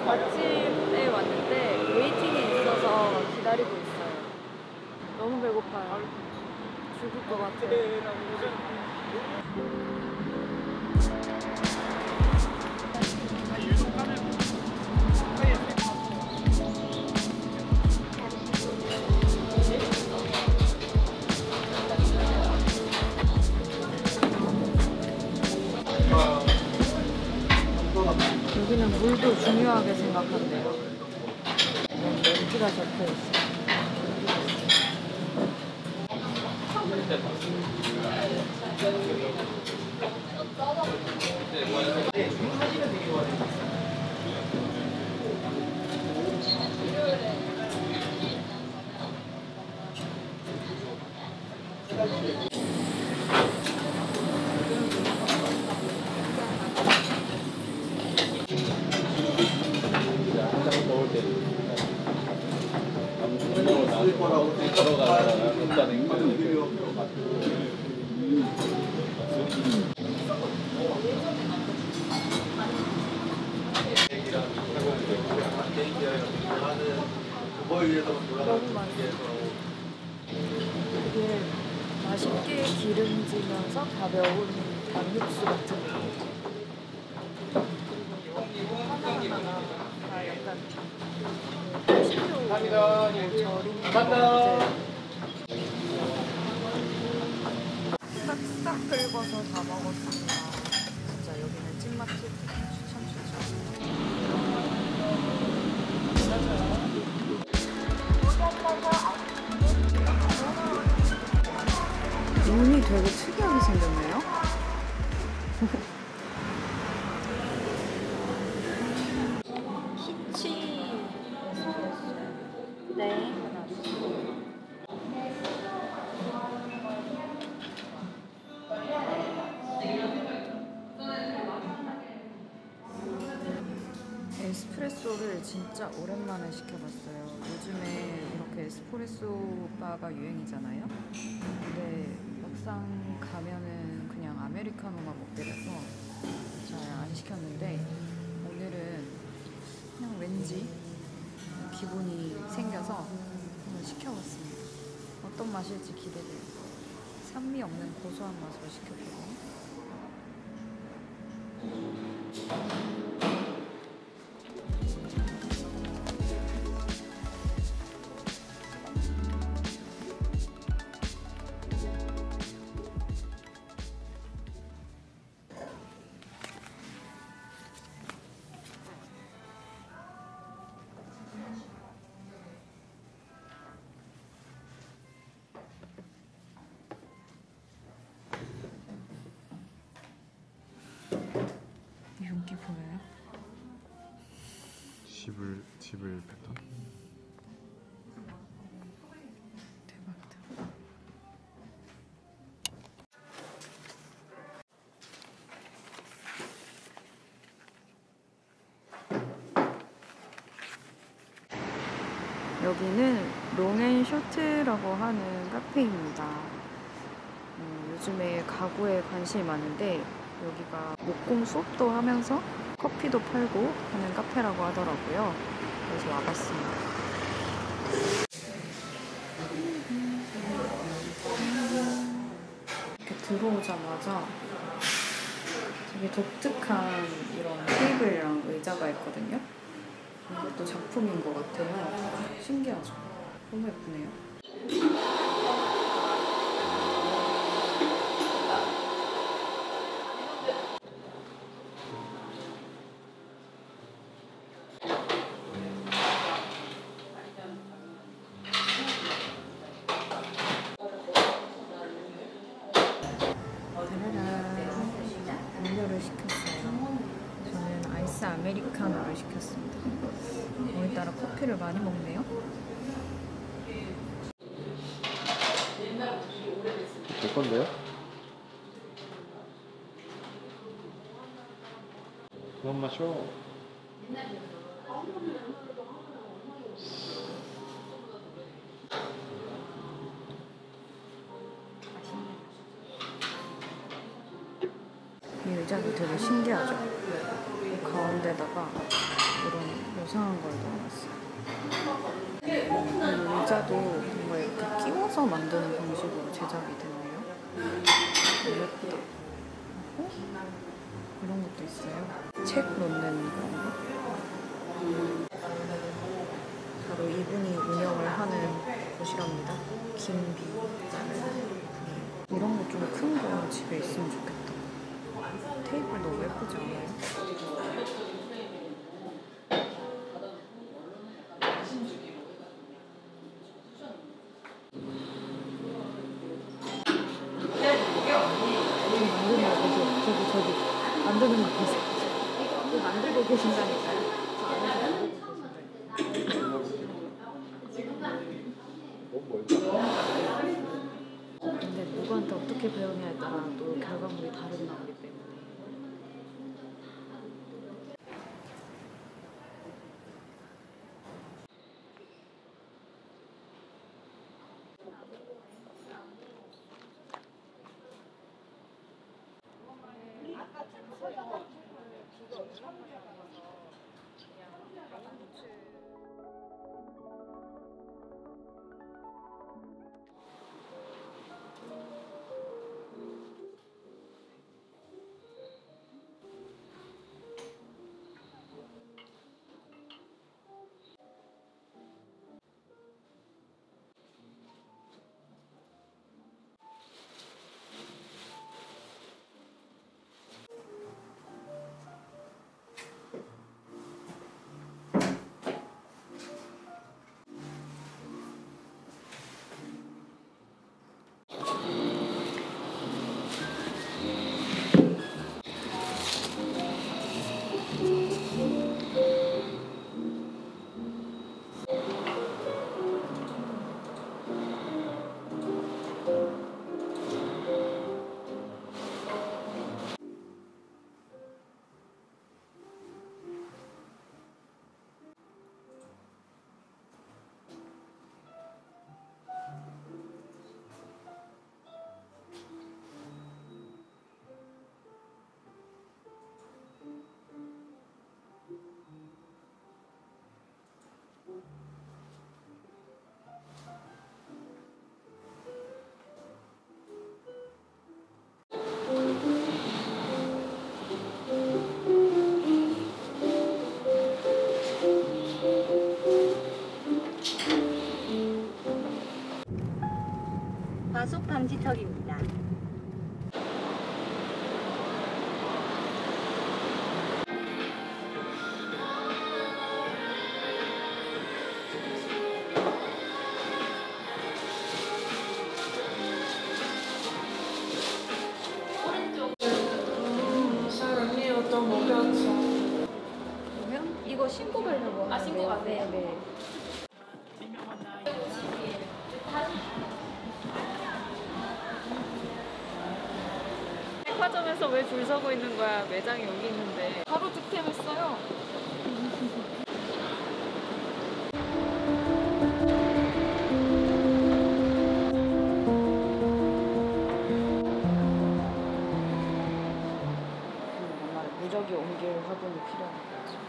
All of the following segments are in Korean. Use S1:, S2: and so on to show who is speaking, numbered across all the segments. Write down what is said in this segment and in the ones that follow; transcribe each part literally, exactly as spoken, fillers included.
S1: 맛집에 왔는데 웨이팅이 있어서 기다리고 있어요. 너무 배고파요. 죽을 것 같아요. 여기는 물도 중요하게 생각한대요. 렌즈가 적혀 있어요. 너무 맛있어. 이게 맛있게 기름지면서 가벼운 닭육수 같은 거. 그리고 하나하나가 다 약간 식료로 절인 것 같아요. 싹싹 긁어서 다 먹었습니다. 진짜 여기는 찐맛집 추천 추천. 문이 되게 특이하게 생겼네요. 키치 네 하나 주세요. 에스프레소를 진짜 오랜만에 시켜봤어요. 요즘에 이렇게 에스프레소 바가 유행이잖아요. 근데 막상 가면은 그냥 아메리카노만 먹게 돼서 잘 안 시켰는데 오늘은 그냥 왠지 기분이 생겨서 한번 시켜봤습니다. 어떤 맛일지 기대돼요. 산미 없는 고소한 맛으로 시켰거든요. 윤기 보여요?
S2: 집을 집을 패턴.
S1: 대박이다. 여기는 롱앤쇼트라고 하는 카페입니다. 음, 요즘에 가구에 관심이 많은데 여기가 목공 수업도 하면서 커피도 팔고 하는 카페라고 하더라고요. 그래서 와봤습니다. 이렇게 들어오자마자 되게 독특한 이런 테이블이랑 의자가 있거든요. 이것도 작품인 것 같아요. 신기하죠? 너무 예쁘네요. 음료를 시켰어요. 저는 아이스 아메리카노를 시켰습니다. 오늘따라 커피를 많이 먹네요.
S2: 제 건데요? 그만 마셔.
S1: 이 의자도 되게 신기하죠? 가운데다가 이런 이상한 걸 넣어놨어요. 그리고 의자도 뭔가 이렇게 끼워서 만드는 방식으로 제작이 되네요. 예쁘다. 어? 이런 것도 있어요. 책 넣는 그런 거. 바로 이분이 운영을 하는 곳이랍니다. 김비. 이런 거 좀 큰 거 집에 있으면 좋겠다. 테이블 너무 예쁘지 않아요? 만드는 거 보세요. 저기 저기 만드는 거 보세요. 이거 만들고 계신다니까요. 저 안에서 만들고 계신다요. 근데 누구한테 어떻게 배우냐에 따라 또 결과물이 다르게 나오기 때문에.
S3: 과속 방지턱입니다.
S1: 그러면 이거 신고 가려고 하는데요.
S3: 아, 신고 가세요?
S1: 네. 백화점에서 왜 줄 서고 있는 거야? 매장이 여기 있는데. 바로 득템했어요. 아마 무작위 옮길 화분이 필요한 거죠.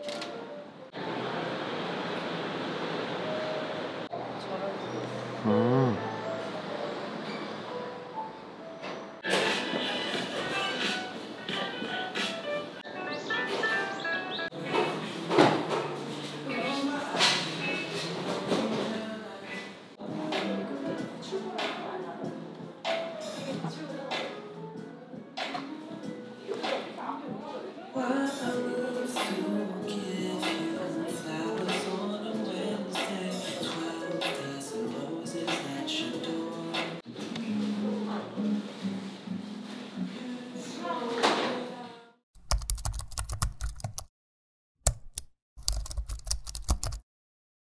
S2: 아.